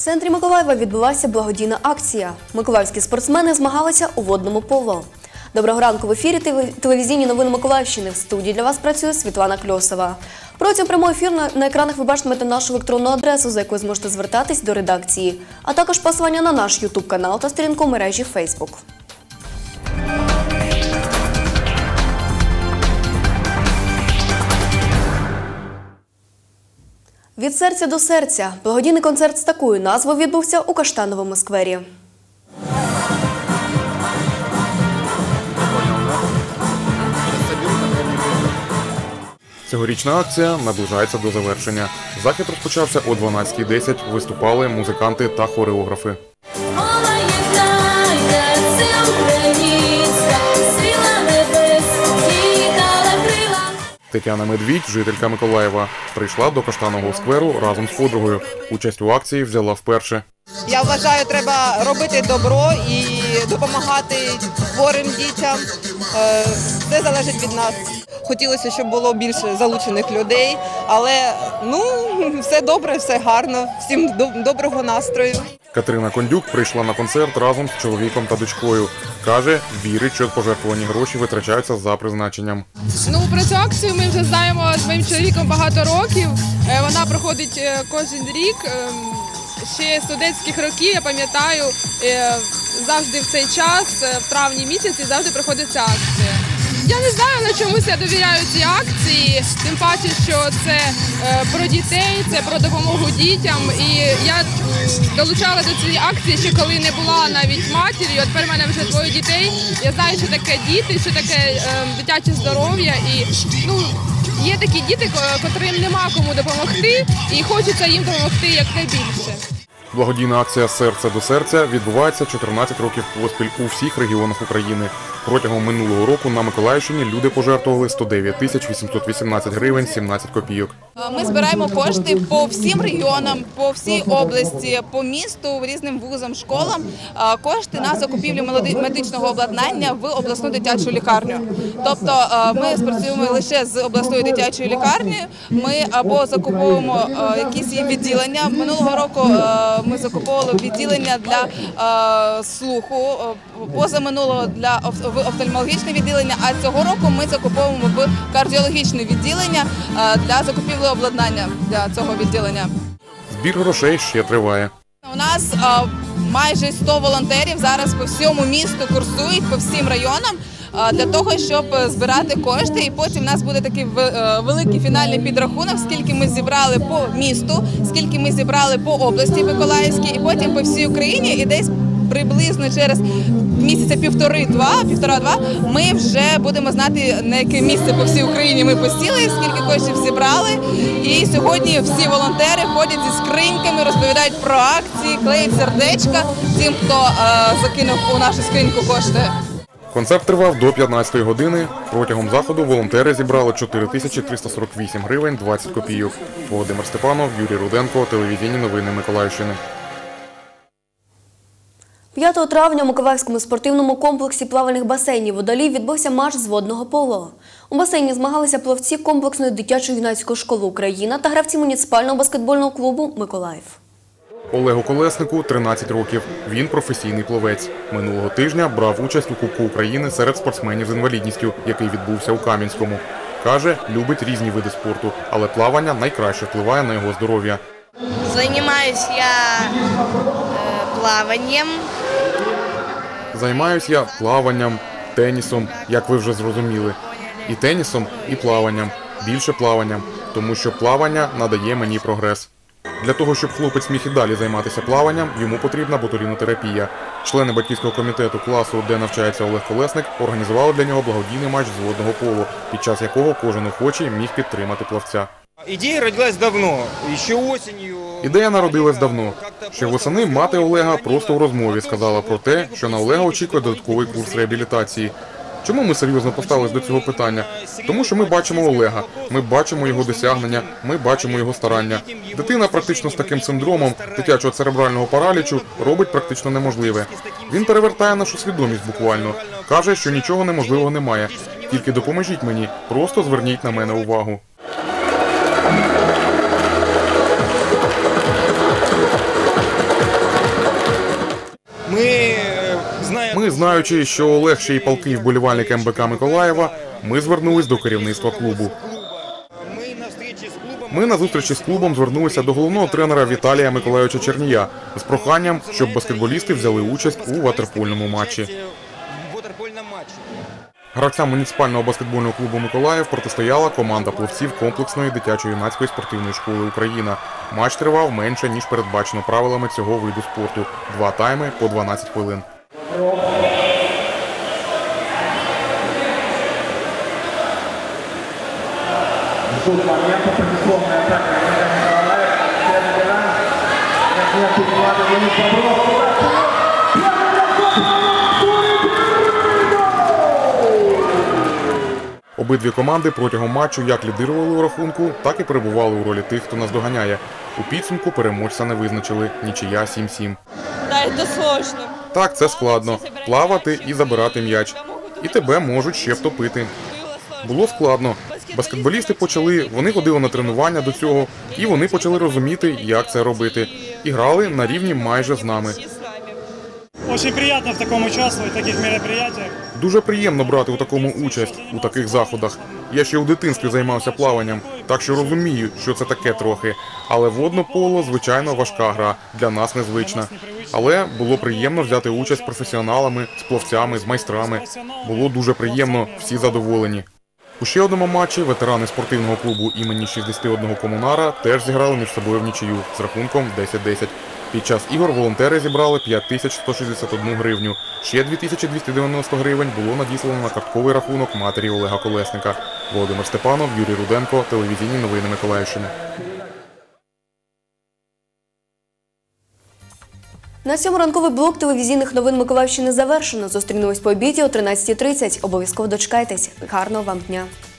В центрі Миколаєва відбулася благодійна акція. Миколаївські спортсмени змагалися у водному поло. Доброго ранку, в ефірі телевізійні новини Миколаївщини. В студії для вас працює Світлана Кльосова. Протягом прямого ефіру на екранах ви бачитимете нашу електронну адресу, за якою зможете звертатись до редакції, а також посилання на наш YouTube-канал та сторінку в мережі Facebook. Від серця до серця. Благодійний концерт з такою назвою відбувся у Каштановому сквері. Цьогорічна акція наближається до завершення. Захід розпочався о 12:10. Виступали музиканти та хореографи. Тетяна Медвідь, жителька Миколаєва, прийшла до Каштанового скверу разом з подругою. Участь у акції взяла вперше. Я вважаю, треба робити добро і допомагати хворим дітям. Це залежить від нас. Хотілося, щоб було більше залучених людей, але все добре, все гарно. Всім доброго настрою. Катерина Кондюк прийшла на концерт разом з чоловіком та дочкою. Каже, вірить, що пожертвовані гроші витрачаються за призначенням. Про цю акцію ми вже знаємо з моїм чоловіком багато років. Вона проходить кожен рік. Ще з студентських років, я пам'ятаю, завжди в цей час, в травні місяці, завжди проходить ця акція. Я не знаю, на чомусь я довіряю цій акції, тим паче, що це про дітей, це про допомогу дітям. І я долучала до цієї акції, ще коли не була навіть матір'ю. От тепер в мене вже 2 дітей. Я знаю, що таке діти, що таке дитяче здоров'я. І є такі діти, котрим нема кому допомогти, і хочеться їм допомогти якнайбільше. Благодійна акція «Серце до серця» відбувається 14 років поспіль у всіх регіонах України. Протягом минулого року на Миколаївщині люди пожертвували 109 818 гривень 17 копійок. Ми збираємо кошти по всім регіонам, по всій області, по місту, різним вузам, школам. Кошти на закупівлю медичного обладнання в обласну дитячу лікарню. Тобто ми спрацюємо лише з обласною дитячою лікарнею. Ми або закуповуємо якісь її відділення. Минулого року ми закуповували відділення для слуху, позаминулого для офтальмологічне відділення, а цього року ми закуповуємо в кардіологічне відділення для закупівлі обладнання для цього відділення. Збір грошей ще триває. У нас майже 100 волонтерів зараз по всьому місту курсують, по всім районам, для того, щоб збирати кошти. І потім у нас буде такий великий фінальний підрахунок, скільки ми зібрали по місту, скільки ми зібрали по області Миколаївській, і потім по всій Україні, і десь приблизно через місяця півтора-два ми вже будемо знати, на яке місце по всій Україні ми посіли, скільки коштів зібрали. І сьогодні всі волонтери ходять зі скриньками, розповідають про акції, клеять сердечка тим, хто закинув у нашу скриньку кошти. Концерт тривав до 15-ї години. Протягом заходу волонтери зібрали 4348 гривень 20 копійок. Володимир Степанов, Юрій Руденко, телевізійні новини Миколаївщини. 5 травня у Миколаївському спортивному комплексі плавальних басейнів «Водолій» відбувся матч з водного поло. У басейні змагалися плавці комплексної дитячо-юнацької школи «Україна» та гравці муніципального баскетбольного клубу «Миколаїв». Олегу Колеснику 13 років. Він професійний пловець. Минулого тижня брав участь у Кубку України серед спортсменів з інвалідністю, який відбувся у Кам'янському. Каже, любить різні види спорту, але плавання найкраще впливає на його здоров'я. Займаюся я плаванням. Займаюся я плаванням, тенісом, як ви вже зрозуміли. І тенісом, і плаванням. Більше плаванням, тому що плавання надає мені прогрес. Для того, щоб хлопець міг і далі займатися плаванням, йому потрібна ботулінотерапія. Члени батьківського комітету класу, де навчається Олег Колесник, організували для нього благодійний матч з водного поло, під час якого кожен охочий міг підтримати плавця. Ідея родилась давно, ще осінню. Ідея народилась давно. Ще восени мати Олега просто у розмові сказала про те, що на Олега очікує додатковий курс реабілітації. Чому ми серйозно поставились до цього питання? Тому що ми бачимо Олега, ми бачимо його досягнення, ми бачимо його старання. Дитина практично з таким синдромом дитячого церебрального паралічу робить практично неможливе. Він перевертає нашу свідомість буквально. Каже, що нічого неможливого немає. Тільки допоможіть мені, просто зверніть на мене увагу. Ми, 5 травня, знаючи, що Олег ще й палкий вболівальник МБК Миколаєва, ми звернулись до керівництва клубу. Ми на зустрічі з клубом звернулися до головного тренера Віталія Миколайовича Чернія з проханням, щоб баскетболісти взяли участь у ватерпольному матчі. Гравцям муніципального баскетбольного клубу «Миколаїв» протистояла команда пловців комплексної дитячо-юнацької спортивної школи «Україна». Матч тривав менше, ніж передбачено правилами цього виду спорту. 2 тайми по 12 хвилин. Обидві команди протягом матчу як лідирували у рахунку, так і перебували у ролі тих, хто наздоганяє. У підсумку переможця не визначили. Нічия 7-7. Да, это сложно. Так, це складно. Плавати і забирати м'яч. І тебе можуть ще втопити. Було складно. Баскетболісти вони ходили на тренування до цього, і вони почали розуміти, як це робити. І грали на рівні майже з нами. Очень приятно в таком участвовать, в таких мероприятиях. Дуже приємно брати у такому участь, у таких заходах. Я ще у дитинстві займався плаванням, так що розумію, що це таке трохи. Але водне поло, звичайно, важка гра, для нас незвична. Але було приємно взяти участь з професіоналами, з пловцями, з майстрами. Було дуже приємно, всі задоволені. У ще одному матчі ветерани спортивного клубу імені 61 комунара теж зіграли між собою в нічию з рахунком 10-10. Під час ігор волонтери зібрали 5161 гривню. Ще 2290 гривень було надіслано на картковий рахунок матері Олега Колесника. Володимир Степанов, Юрій Руденко, телевізійні новини Миколаївщини. На цьому ранковий блок телевізійних новин Миколаївщини завершено. Зустрінемось по обіді о 13:30. Обов'язково дочекайтесь. Гарного вам дня!